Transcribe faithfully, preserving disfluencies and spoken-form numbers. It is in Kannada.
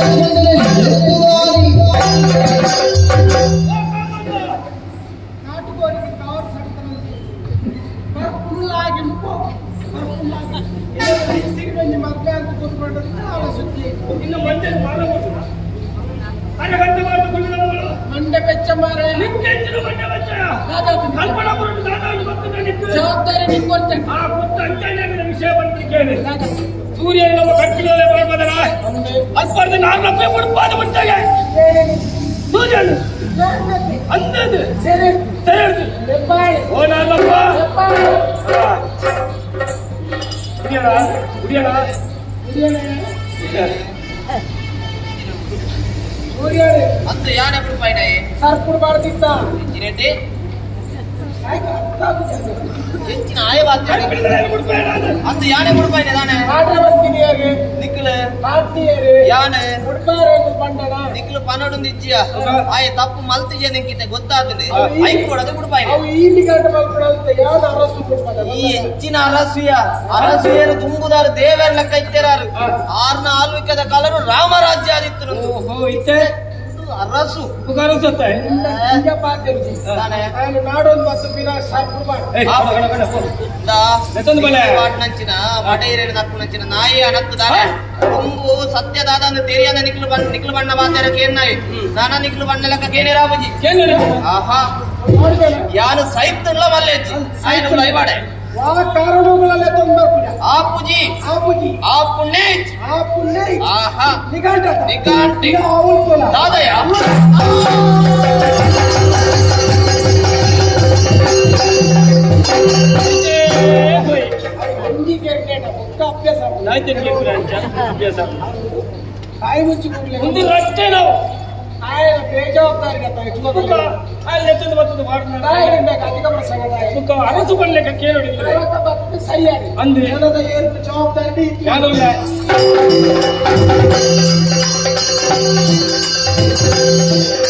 सूर्य अल्पर्द नारनप्पे उड़पाद मुंटागे सूर्य अंदद सेरे सेरे लेपाय ओ नारनप्प उड़ियला उड़ियला उड़ियला सूर्य अंत यान एप्पुडु पायिनाये सर्पुडु पाडतित्ता इन्नेंटे ಹೆಚ್ಚಿನ ಆಯವಾದ ಅಂತ ಯಾನೆ ಮುಡ್ಪಾಯಿನ ದಾನೆ ಆಟವರ್ತಿನಿಯಾಗೆ ನಿಕ್ಕಲ ಪಾರ್ಟಿಯರೆ ಯಾನೆ ಮುಡ್ಪಾರೆ ಪಂಡನ ನಿಕ್ಕಲ ಪನಡುಂದು ಇಜ್ಜಿಯ ಆಯ ತಪ್ಪು ಮಲ್ತಿಜೆ ನಿಕ್ಕಿತೆ ಗೊತ್ತಾದನೆ ಐ ಕೊಡದೆ ಮುಡ್ಪಾಯಿನ ಅವು ಈ ನಿಗಂಟ ಮಲ್ಪಡಂತ ಯಾನ ಅರಸು ಮುಡ್ಪಾದ ಈ ಹೆಚ್ಚಿನ ಅರಸುಯ ಅರಸುಯರು ತುಂಬುದಾರ ದೇವರ ಲೆಕ್ಕ ಇತ್ತರಾರು ಆರ್ನ ಆಳ್ವಿಕದ ಕಾಲರು ರಾಮರಾಜ್ಯ ಆದಿತ್ತು ಓಹೋ ಇತ್ತೆ ಅರಸು ಉಗರಸತ್ತೆ ಇಂಗ ಪಾತಿರುಜಿ ತಾನೆ ನಾನು ನಾಡೊಂದು ಮತ್ತು ಬಿನ ಸರ್ಪು ಬಾಡ್ ಆ ಬಗಣ ಬಗಣ ದಾ ಎತ್ತೊಂದು ಬಲೆ ಬಾಟ್ ನಂಚಿನ ಬಡೈರೇನ ದಕ್ಕು ನಂಚಿನ ನಾಯಿ ಅನಕ್ಕದಾನೆ ತುಂಬು ಸತ್ಯದಾದ ಅಂದ ತೆರಿಯದ ನಿಕ್ಲು ಬಣ್ಣ ನಿಕ್ಲು ಬಣ್ಣ ಮಾತಾರ ಕೇನ್ನಾಯಿ ನಾನ ನಿಕ್ಲು ಬಣ್ಣ ಲೆಕ್ಕ ಕೇನೇರಾ ಬಜಿ ಕೇನೇರಾ ಆಹಾ ಯಾನು ಸೈತುಲ್ಲ ಮಲ್ಲೆಜ್ಜಿ ಸೈತು ಲೈವಾಡೆ ವಾ ಕಾರಣಗಳಲ್ಲ ತೊಂಬರ್ಪುಡ ಆಪುಜಿ ಆಪುಜಿ ಆಪುನೆ ಆಪುನೆ ಆಹಾ ನಿಗಾಂಟ ನಿಗಾಂಟಿ ಆವುಲ್ಕೋಲ ದಾದಯ ಅಂಗಿ ಕೆರ್ನೇಟ ಮುಕ್ಕ ಅಭ್ಯಾಸ ನಾಯ್ತೆ ನಿಗೆ ಕುರಾಂಚ ಅಭ್ಯಾಸ ಕಾಯಿ ಮುಚ್ಚಿ ಕೂಡಲೇ ಒಂದು ರಟ್ಟೆ ನಾವು ಆಯನ ಬೇಜವಾಬ್ದಾರಿಗೆ ತಗೊಳ್ಳುವುದಿಲ್ಲ ಅಲ್ಲಿ ಎತ್ತದ ಬರ್ತದ ಮಾಡ್ತಾರೆ ತಾಯಿಯಿಂದ ಅಧಿಕ ಪ್ರಸಂಗದ ಮುಖ ಅರಸು ಬಣ್ಣಕ್ಕೆ ಕೇಳೋಡಿದ್ರೆ ಸರಿಯಾಗಿ ಅಂದ್ರೆ ಏನದ ಏನು ಜವಾಬ್ದಾರಿ ಯಾರು ಇಲ್ಲ